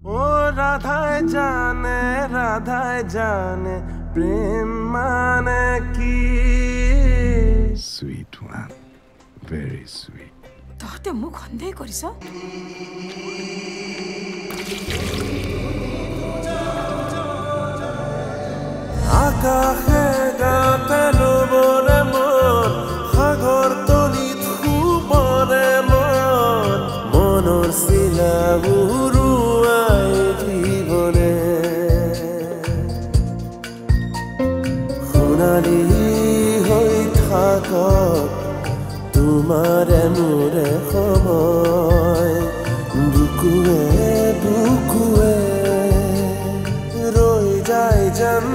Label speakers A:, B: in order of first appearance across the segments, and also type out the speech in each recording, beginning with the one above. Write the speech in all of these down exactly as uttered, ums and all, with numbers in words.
A: ও রাধায় জানে রাধায় জানে প্রেম মানে কি
B: সুইট ওয়ান ভেরি সুইট
C: তহতে মোক সন্দেহ কৰিছ
A: আকাশে গাতে লবৰে মন সাগৰ তলিত শুবৰে মন মনৰ চিলা উৰুৱাই দিবনে সোণালী হৈ থাকক তোমাৰে মোৰে সময় বুকুৱে বুকুৱে ৰৈ যায় যেন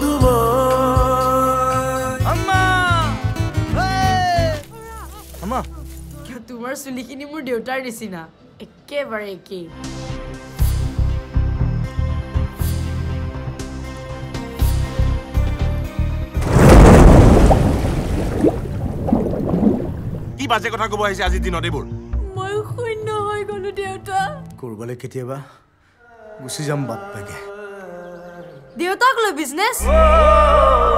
C: তোমাৰ চুলিখিনি মোৰ দেউতাৰ নিচিনা একেবাৰে একেই
A: কি বাজে কথা ক'ব আহিছে আজি দিনত এইবোৰ
C: মই শূন্য হৈ গলো দেউতা
D: কৰবালে কেতিয়াবা গুচি যাম বাট পাগে
C: দেউতাক লৈ বিজনেছ